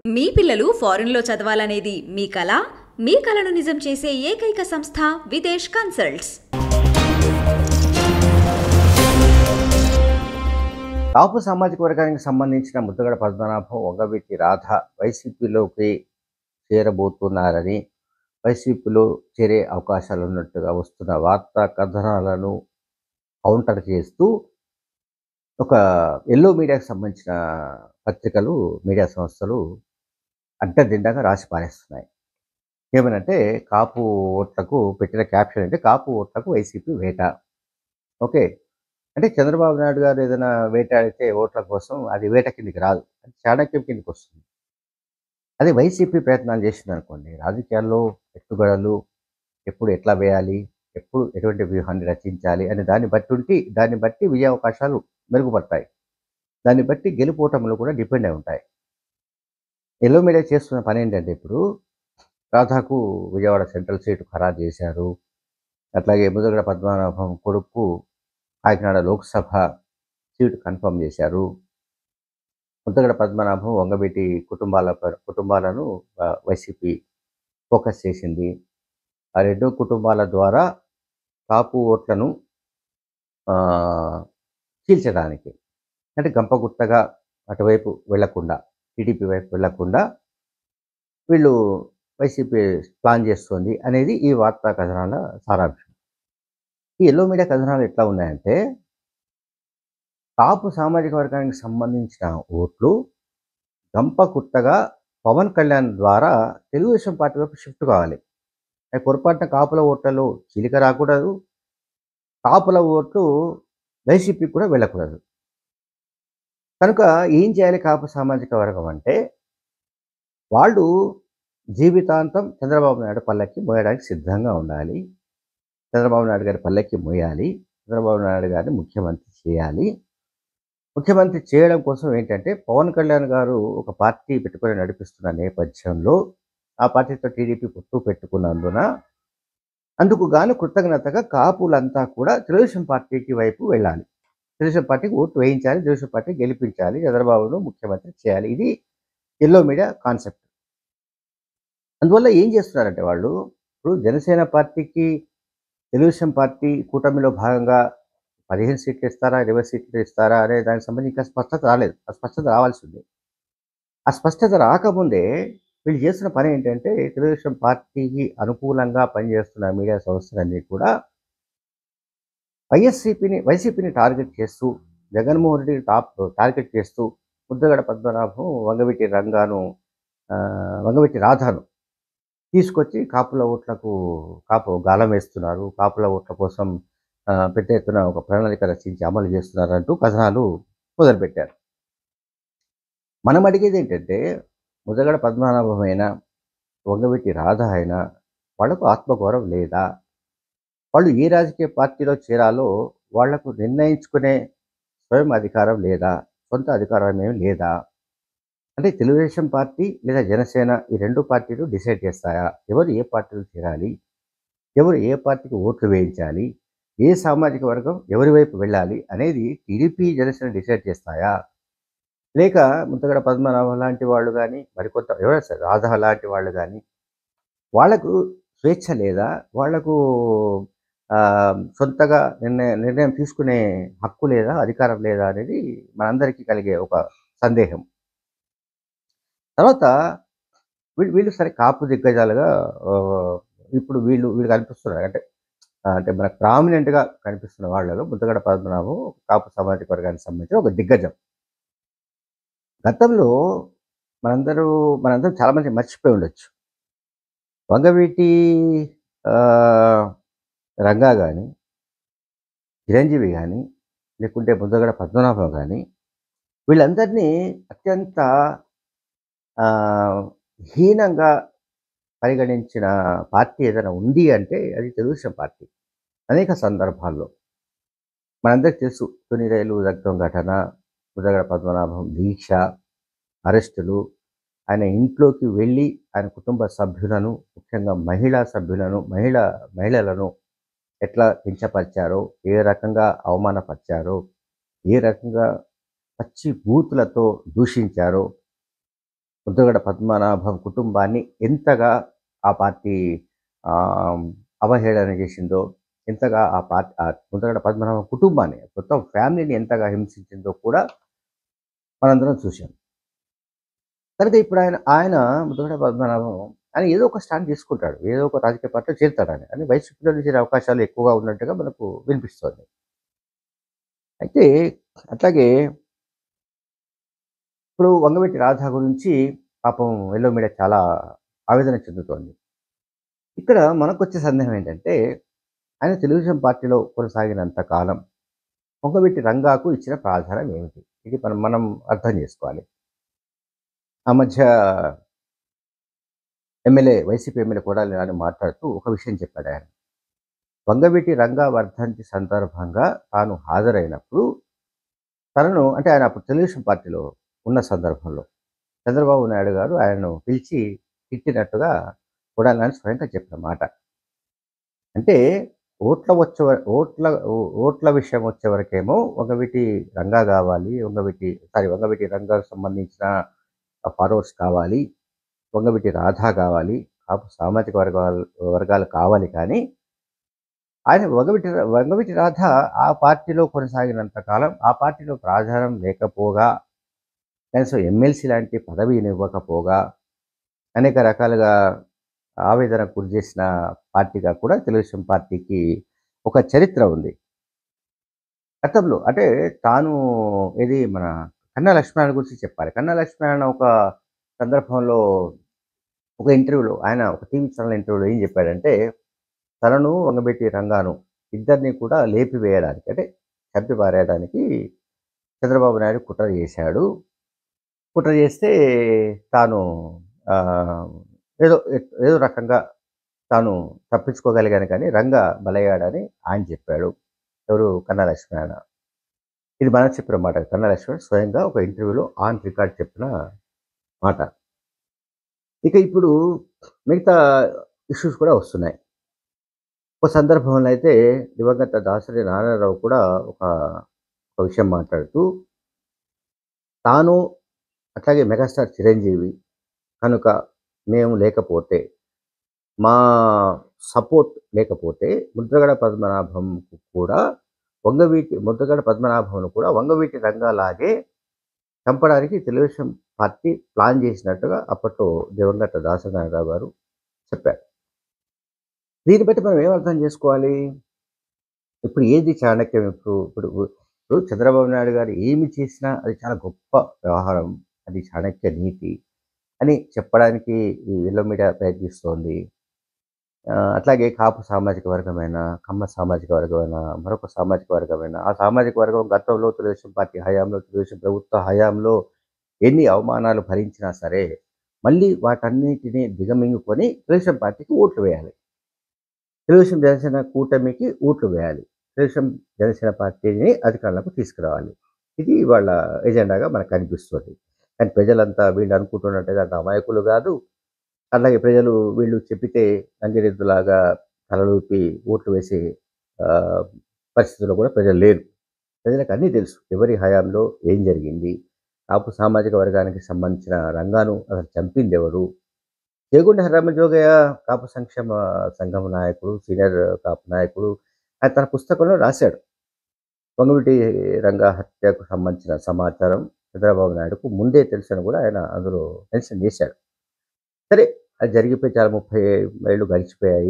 మీ పిల్లలు ఫారెన్‌లో చదవాలనేది మీ కల? మీ కలను నిజం చేసే ఏకైక సంస్థ విదేశ్ కన్సల్ట్స్. కాపు సామాజిక వర్గానికి సంబంధించిన ముద్దగడ పద్మనాభం, వంగవీటి రాధ వైసీపీలోకి చేరబోతున్నారని, వైసీపీలో చేరే అవకాశాలున్నట్టుగా వస్తున్న వార్తా కథనాలను కౌంటర్ చేస్తూ ఒక ఎల్లో మీడియాకు సంబంధించిన పత్రికలు, మీడియా సంస్థలు అడ్డదిడ్డంగా రాసి పారేస్తున్నాయి. ఏమనంటే కాపు ఓట్లకు పెట్టిన క్యాప్షన్ అంటే కాపు ఓట్లకు వైసీపీ వేట. ఓకే. అంటే చంద్రబాబు నాయుడు గారు ఏదైనా వేటాడితే ఓట్ల కోసం అది వేట కిందికి రాదు. అది చాణక్యం కిందికి వస్తుంది. అదే వైసీపీ ప్రయత్నాలు చేసిందనుకోండి, రాజకీయాల్లో ఎత్తుగడలు ఎప్పుడు ఎట్లా వేయాలి, ఎప్పుడు ఎటువంటి వ్యూహాన్ని రచించాలి అనే దాన్ని బట్టి విజయావకాశాలు మెరుగుపడతాయి. దాన్ని బట్టి గెలుపోటములు కూడా డిపెండ్ అయి ఉంటాయి. ఎల్లో మీడియా చేస్తున్న పని ఏంటంటే ఇప్పుడు రాధాకు విజయవాడ సెంట్రల్ సీటు ఖరారు చేశారు. అట్లాగే ముద్దగడ పద్మనాభం కొడుకు కాకినాడ లోక్సభ సీటు కన్ఫర్మ్ చేశారు. ముద్దగడ పద్మనాభం, వంగవీటి కుటుంబాలను వైసీపీ ఫోకస్ చేసింది. ఆ రెండు కుటుంబాల ద్వారా కాపు ఓట్లను చీల్చడానికి, అంటే గంపగుత్తగా అటువైపు వెళ్లకుండా, టీడీపీ వైపు వెళ్లకుండా వీళ్ళు వైసీపీ ప్లాన్ చేస్తుంది అనేది ఈ వార్తా కథనాల సారాంశం. ఈ ఎల్లో మీడియా కథనాలు ఎట్లా ఉన్నాయంటే, కాపు సామాజిక వర్గానికి సంబంధించిన ఓట్లు గంపగుత్తగా పవన్ కళ్యాణ్ ద్వారా తెలుగుదేశం పార్టీ వైపు షిఫ్ట్ కావాలి. పొరపాటున కాపుల ఓట్లలో చీలిక రాకూడదు, కాపుల ఓట్లు వైసీపీకి కూడా వెళ్ళకూడదు. కనుక ఏం చేయాలి కాపు సామాజిక వర్గం అంటే, వాళ్ళు జీవితాంతం చంద్రబాబు నాయుడు పల్లెకి మోయడానికి సిద్ధంగా ఉండాలి. చంద్రబాబు నాయుడు గారి పల్లెకి మోయాలి. చంద్రబాబు నాయుడు గారిని ముఖ్యమంత్రి చేయాలి. ముఖ్యమంత్రి చేయడం కోసం ఏంటంటే, పవన్ కళ్యాణ్ గారు ఒక పార్టీ పెట్టుకొని నడిపిస్తున్న నేపథ్యంలో ఆ పార్టీతో టీడీపీ పొత్తు పెట్టుకున్నందున అందుకు గాను కృతజ్ఞతగా కాపులంతా కూడా తెలుగుదేశం పార్టీకి వైపు వెళ్ళాలి. తెలుగుదేశం పార్టీకి ఓటు వేయించాలి, తెలుగుదేశం పార్టీ గెలిపించాలి, చంద్రబాబును ముఖ్యమంత్రి చేయాలి. ఇది ఎల్లో మీడియా కాన్సెప్ట్. అందువల్ల ఏం చేస్తున్నారంటే వాళ్ళు, ఇప్పుడు జనసేన పార్టీకి తెలుగుదేశం పార్టీ కూటమిలో భాగంగా 15 సీట్లు ఇస్తారా, 20 సీట్లు ఇస్తారా అనే దానికి సంబంధించి ఇంకా స్పష్టత రాలేదు. ఆ స్పష్టత రావాల్సి ఉంది. ఆ స్పష్టత రాకముందే వీళ్ళు చేస్తున్న పని ఏంటంటే, తెలుగుదేశం పార్టీకి అనుకూలంగా పనిచేస్తున్న మీడియా సంస్థలన్నీ కూడా వైసీపీని టార్గెట్ చేస్తూ, జగన్మోహన్ రెడ్డిని టార్గెట్ చేస్తూ, ముద్దగడ పద్మనాభం, వంగవీటి రాధాను తీసుకొచ్చి కాపు గాలం వేస్తున్నారు, కాపుల ఓట్ల కోసం పెద్ద ఎత్తున ఒక ప్రణాళిక రచించి అమలు చేస్తున్నారంటూ కథనాలు మొదలుపెట్టారు. మనం అడిగేది ఏంటంటే, ముద్దగడ పద్మనాభం అయినా, వంగవీటి రాధ అయినా వాళ్లకు ఆత్మగౌరవం లేదా? వాళ్ళు ఏ రాజకీయ పార్టీలో చేరాలో వాళ్లకు నిర్ణయించుకునే స్వయం అధికారం లేదా? సొంత అధికారం ఏమి లేదా? అంటే తెలుగుదేశం పార్టీ లేదా జనసేన ఈ రెండు పార్టీలు డిసైడ్ చేస్తాయా ఎవరు ఏ పార్టీలో చేరాలి, ఎవరు ఏ పార్టీకి ఓట్లు వేయించాలి, ఏ సామాజిక వర్గం ఎవరి వైపు వెళ్ళాలి అనేది టీడీపీ, జనసేన డిసైడ్ చేస్తాయా? లేక ముద్దగడ పద్మనాభం లాంటి వాళ్ళు కానీ, మరికొంత ఎవరైనా సరే రాధా లాంటి వాళ్ళు కానీ, వాళ్లకు స్వేచ్ఛ లేదా? వాళ్లకు సొంతగా నిర్ణయం తీసుకునే హక్కు లేదా, అధికారం లేదా అనేది మనందరికీ కలిగే ఒక సందేహం. తర్వాత వీళ్ళు సరే కాపు దిగ్గజాలుగా ఇప్పుడు వీళ్ళు కనిపిస్తున్నారు. అంటే మనకు ప్రామినెంట్గా కనిపిస్తున్న వాళ్ళలో ముద్దగడ పద్మనాభం కాపు సామాజిక వర్గానికి సంబంధించిన ఒక దిగ్గజం. గతంలో మనందరం చాలామంది మర్చిపోయి ఉండొచ్చు. వంగవీటి రంగా కానీ, చిరంజీవి కానీ, లేకుంటే ముద్దగడ పద్మనాభం కానీ, వీళ్ళందరినీ అత్యంత హీనంగా పరిగణించిన పార్టీ ఏదైనా ఉంది అంటే అది తెలుగుదేశం పార్టీ. అనేక సందర్భాల్లో మనందరికీ తెలుసు. తుని రైలు దగ్ధం ఘటన, ముద్దగడ పద్మనాభం దీక్ష, అరెస్టులు, ఆయన ఇంట్లోకి వెళ్ళి ఆయన కుటుంబ సభ్యులను, ముఖ్యంగా మహిళలను ఎట్లా కించపరిచారో, ఏ రకంగా అవమానపరిచారో, ఏ రకంగా పచ్చి బూతులతో దూషించారో, ముద్రగడ పద్మనాభం కుటుంబాన్ని ఎంతగా ఆ పార్టీ ఆహ్, అవహేళన చేసిందో, ఎంతగా ముద్రగడ పద్మనాభం కుటుంబాన్ని, మొత్తం ఫ్యామిలీని ఎంతగా హింసించిందో కూడా మనందరం చూసాం. కనుక ఇప్పుడు ఆయన ముద్రగడ పద్మనాభం ఆయన ఏదో ఒక స్టాండ్ తీసుకుంటాడు. ఏదో ఒక రాజకీయ పార్టీలో చేరుతాడాయన. కానీ వైసీపీలో చేరే అవకాశాలు ఎక్కువగా ఉన్నట్టుగా మనకు వినిపిస్తోంది. అయితే అట్లాగే ఇప్పుడు వంగవీటి రాధ గురించి పాపం యెల్లో మీడియా చాలా ఆవేదన చెందుతోంది. ఇక్కడ మనకొచ్చే సందేహం ఏంటంటే, ఆయన తెలుగుదేశం పార్టీలో కొనసాగినంత కాలం వంగవీటి రంగాకు ఇచ్చిన ప్రాధాన్యం ఏమిటి? ఇది మనం మనం అర్థం చేసుకోవాలి. ఆ మధ్య వైసీపీ ఎమ్మెల్యే కొడాలి నాని మాట్లాడుతూ ఒక విషయం చెప్పాడాయన. వంగవీటి రంగా వర్ధంతి సందర్భంగా తాను హాజరైనప్పుడు తనను అంటే ఆయన అప్పుడు తెలుగుదేశం పార్టీలో ఉన్న సందర్భంలో చంద్రబాబు నాయుడు గారు ఆయనను పిలిచి తిట్టినట్టుగా కొడాలి నాని స్వయంగా చెప్పిన మాట. అంటే ఓట్ల వచ్చే వ ఓట్ల ఓ ఓట్ల విషయం వచ్చేవరకేమో వంగవీటి రంగాకు సంబంధించిన ఫాలోవర్స్ కావాలి. వంగవీటి రాధ కావాలి. కాపు సామాజిక వర్గాలు కావాలి కానీ, ఆయన వంగవీటి రాధ ఆ పార్టీలో కొనసాగినంత కాలం, ఆ పార్టీలో ప్రాధాన్యం లేకపోగా, కనీసం ఎమ్మెల్సీ లాంటి పదవినివ్వకపోగా, అనేక రకాలుగా ఆవేదనకు గురి చేసిన పార్టీగా కూడా తెలుగుదేశం పార్టీకి ఒక చరిత్ర ఉంది. గతంలో అంటే తాను మన కన్నా లక్ష్మీనారాయణ గురించి చెప్పాలి. కన్నా లక్ష్మీనారాయణ ఒక సందర్భంలో ఒక ఇంటర్వ్యూలో ఆయన ఒక టీవీ ఛానల్ ఇంటర్వ్యూలో ఏం చెప్పాడంటే, తనను వంగబెట్టి రంగాను ఇద్దరిని కూడా లేపివేయడానికి అంటే చంపి పారేయడానికి చంద్రబాబు నాయుడు కుట్ర చేశాడు. కుట్ర చేస్తే తాను ఆహ్, ఏదో రకంగా తాను తప్పించుకోగలిగాను కానీ రంగా బలయ్యాడని ఆయన చెప్పాడు. ఎవరు? కన్నా లక్ష్మీనారాయణ. ఇది మనం చెప్పిన మాట. కన్నా లక్ష్మీనారాయణ స్వయంగా ఒక ఇంటర్వ్యూలో ఆన్ రికార్డ్ చెప్పిన మాట. ఇక ఇప్పుడు మిగతా ఇష్యూస్ కూడా వస్తున్నాయి. ఒక సందర్భంలో అయితే దివంగత దాసరి నారాయణరావు కూడా ఒక ఒక విషయం మాట్లాడుతూ, తాను అట్లాగే మెగాస్టార్ చిరంజీవి కనుక మేము లేకపోతే, మా సపోర్ట్ లేకపోతే ముద్రగడ పద్మనాభంను కూడా వంగవీటి రంగాలాగే చంపడానికి తెలుగుదేశం పార్టీ ప్లాన్ చేసినట్టుగా అప్పట్లో దివంగత దాసరి నారాయణరావు గారు చెప్పారు. దీన్ని బట్టి మనం ఏం అర్థం చేసుకోవాలి? ఇప్పుడు ఏది చాణక్యం? ఇప్పుడు చంద్రబాబు నాయుడు గారు ఏమి చేసినా అది చాలా గొప్ప వ్యవహారం. అది చాణక్య నీతి అని చెప్పడానికి ఈ యెల్లో మీడియా ప్రయత్నిస్తోంది. అట్లాగే కాపు సామాజిక వర్గమైన, కమ్మ సామాజిక వర్గమైన, మరొక సామాజిక వర్గమైన, ఆ సామాజిక వర్గం గతంలో తెలుగుదేశం పార్టీ హయాంలో, తెలుగుదేశం ప్రభుత్వ హయాంలో ఎన్ని అవమానాలు భరించినా సరే, మళ్ళీ వాటన్నిటిని దిగమింగుకొని తెలుగుదేశం పార్టీకి ఓట్లు వేయాలి. తెలుగుదేశం జనసేన కూటమికి ఓట్లు వేయాలి. తెలుగుదేశం జనసేన పార్టీని అధికారంలోకి తీసుకురావాలి. ఇది వాళ్ళ ఎజెండాగా మనకు కనిపిస్తుంది. కానీ ప్రజలంతా వీళ్ళు అనుకుంటున్నట్టుగా అంత అమాయకులు కాదు. అలాగే ప్రజలు వీళ్ళు చెప్పితే గంగిరెద్దులాగా తలలూపి ఓట్లు వేసే ఆహ్, పరిస్థితుల్లో కూడా ప్రజలు లేరు. ప్రజలకు అన్నీ తెలుసు. ఎవరి హయాంలో ఏం జరిగింది? కాపు సామాజిక వర్గానికి సంబంధించిన రంగాను అసలు చంపిందెవరు? చేగొండ హరిరామజోగయ్య కాపు సంక్షేమ సంఘం నాయకుడు, సీనియర్ కాపు నాయకుడు. ఆయన తన పుస్తకంలో రాశాడు. వంగవీటి రంగా హత్యకు సంబంధించిన సమాచారం చంద్రబాబు నాయుడుకు ముందే తెలుసని కూడా ఆయన అందులో మెన్షన్ చేశాడు. సరే, అది జరిగిపోయి చాలా 30 ఏళ్ళు గడిచిపోయాయి.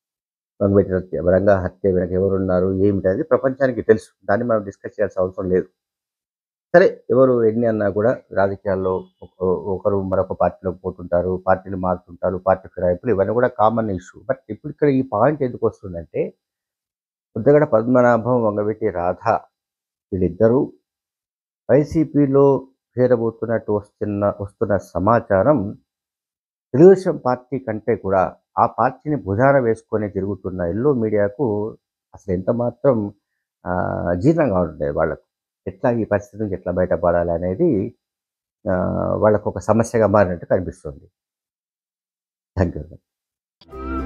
వంగవీటి రంగా హత్య వెనక ఎవరున్నారు? ఏమిటనేది ప్రపంచానికి తెలుసు. దాన్ని మనం డిస్కస్ చేయాల్సిన అవసరం లేదు. సరే, ఎవరు ఎన్ని అన్నా కూడా రాజకీయాల్లో ఒకరు మరొక పార్టీలోకి పోతుంటారు, పార్టీలు మారుతుంటారు, పార్టీ ఫిరాయింపులు ఇవన్నీ కూడా కామన్ ఇష్యూ. బట్ ఇప్పుడు ఇక్కడ ఈ పాయింట్ ఎందుకు వస్తుందంటే, ముద్రగడ పద్మనాభం, వంగవీటి రాధ వీళ్ళిద్దరూ వైసీపీలో చేరబోతున్నట్టు వస్తున్న సమాచారం తెలుగుదేశం పార్టీ కంటే కూడా ఆ పార్టీని భుజాన వేసుకొని తిరుగుతున్న యెల్లో మీడియాకు అసలు ఎంత మాత్రం జీర్ణం కావట్లేదు వాళ్ళకు. ఎట్లా ఈ పరిస్థితి నుంచి ఎట్లా బయటపడాలి అనేది వాళ్ళకు ఒక సమస్యగా మారినట్టు కనిపిస్తుంది. Thank you.